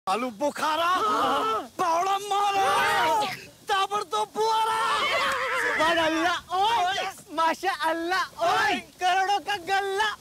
आलू बुखारा, पावड़ा मारा, ताबड़ तो बुआरा। सुभान अल्लाह, ओए माशा अल्लाह, ओए करोड़ों का गल्ला।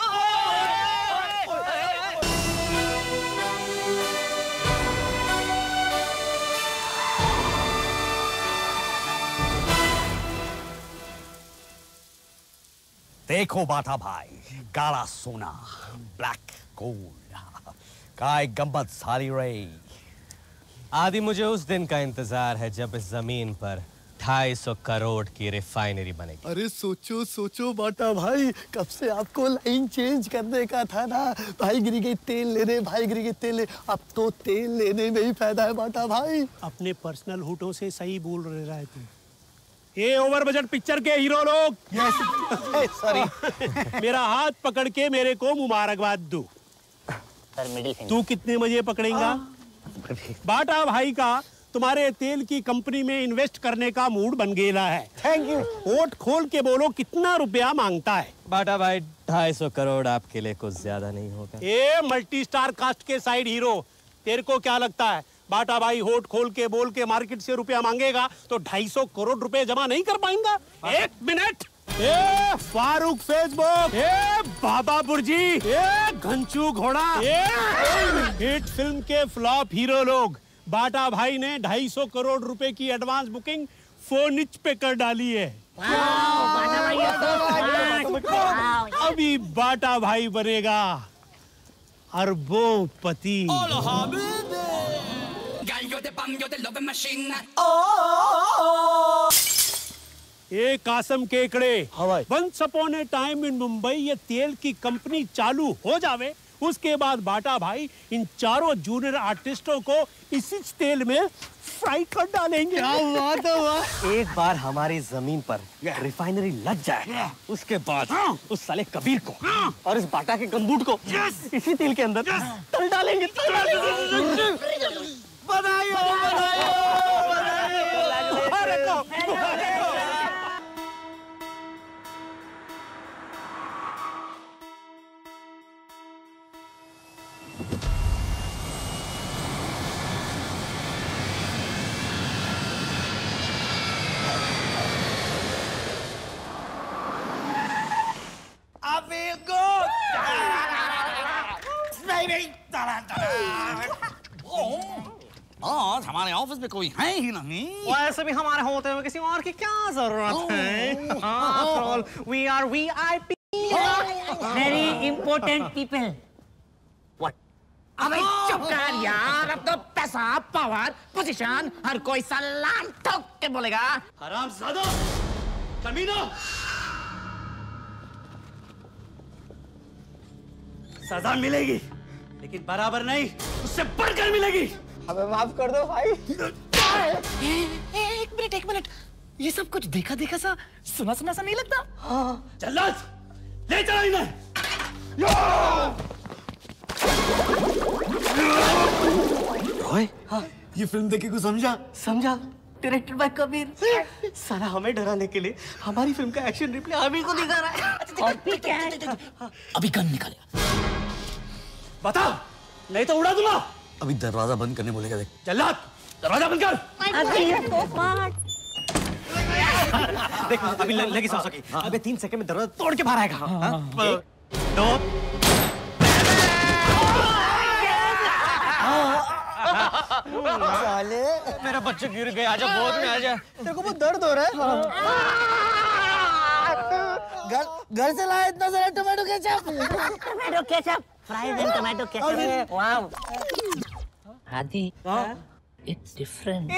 देखो बाटा भाई, काला सोना, ब्लैक गोल्ड, काय गंबद सारी रही। आदि मुझे उस दिन का इंतजार है जब इस जमीन पर 250 करोड़ की रिफाइनरी बनेगी। अरे सोचो सोचो बाटा भाई, कब से आपको लाइन चेंज करने का था ना। भाई गिरी गई तेल लेने, भाई गिरी गई तेल ले। अब तो तेल लेने में ही फायदा है बाटा भाई। अपने पर्सनल होठों से सही बोल रहा है तू। ये ओवर बजट पिक्चर के हीरो लोग, सॉरी मेरा हाथ पकड़ के मेरे को मुबारकबाद दो। तू कितने बजे पकड़ेगा? बाटा भाई का तुम्हारे तेल की कंपनी में इन्वेस्ट करने का मूड बन गया है। Thank you. वोट खोल के बोलो कितना रुपया मांगता है। बाटा भाई 250 करोड़ आपके लिए कुछ ज्यादा नहीं होगा? ये मल्टी स्टार कास्ट के साइड हीरो, तेरे को क्या लगता है बाटा भाई होठ खोल के बोल के मार्केट से रुपया मांगेगा तो 250 करोड़ रुपए जमा नहीं कर पाएंगा? एक मिनट। ए फारूक फेसबुक, ए बाबा बुर्जी, ए घंचू घोड़ा, ए हिट फिल्म के फ्लॉप हीरो लोग, बाटा भाई ने 250 करोड़ रुपए की एडवांस बुकिंग फोन पे कर डाली है। अभी बाटा भाई बनेगा अरबोपति। ये कासम केकड़े, once upon a time in Mumbai ये तेल की कंपनी चालू हो जावे, उसके बाद बाटा भाई इन चारों जूनियर आर्टिस्टों को इसी तेल में फ्राई कर डालेंगे। एक बार हमारी जमीन पर रिफाइनरी लग जाए, उसके बाद उस साले कबीर को और इस बाटा के गंबूट को इसी तेल के अंदर तल डालेंगे। आज हमारे ऑफिस में कोई है ही नहीं। वैसे भी हमारे होते हुए किसी और की क्या जरूरत है? After all, we are VIP. Very important people. What? अबे चुप कर यार, अब तो पैसा, पावर, पोजीशन हर कोई सलाम ठोक के बोलेगा। हरामजादा, कमीना। सजा मिलेगी, लेकिन बराबर नहीं, उससे बढ़कर मिलेगी। हमें माफ कर दो भाई। एक मिनट, ये सब कुछ देखा देखा सा, सुना सुना सा नहीं लगता? हाँ। जल्लाद, ले चला इन्हें। रोय, हाँ, ये फिल्म देख के कुछ समझा? Directed by Kabir. साला हमें डराने के लिए हमारी फिल्म का एक्शन रिप्ले अभी को दिखा रहा है। अभी क्या है? अभी गन निकालेगा। बता, नहीं तो उड़ा दूंगा। अभी दरवाजा बंद करने बोलेगा। देख जल्लाद, दरवाजा बंद कर। देख अभी लगी सांसों की। अबे 3 सेकंड में दरवाजा तोड़ के बाहर आएगा। 1, 2। साले मेरा बच्चा गिर गया, आजा गोद में आजा। तेरे को बहुत दर्द हो रहा है? घर से लाया इतना सारा tomato ketchup. Fries and tomato ketchup. Wow. Adi, it's different.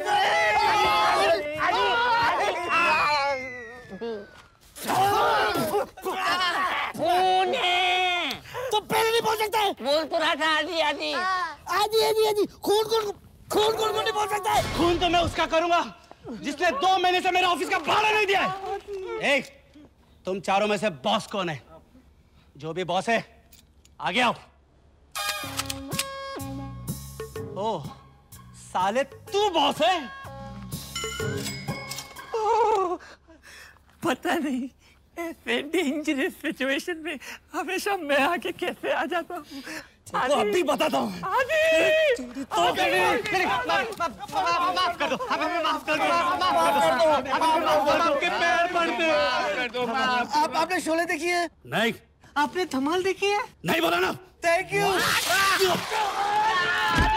तो पहले नहीं बोल सकता है? बोल तो रहा था आदि। खून नहीं बोल सकता है? खून तो मैं उसका करूंगा जिसने 2 महीने से मेरे ऑफिस का भाड़ा नहीं दिया है। तुम चारों में से बॉस कौन है? जो भी बॉस है आगे आओ। ओह, साले तू बॉस है? पता नहीं ऐसे डेंजरस सिचुएशन में हमेशा मैं आके कैसे आ जाता हूँ। तुमको अभी बताता हूँ। माफ कर दो, हमें माफ कर दो, आपके पैर पड़ते हैं। आपने शोले देखी है? नहीं, आपने धमाल देखी है? नहीं बोला ना। Thank you.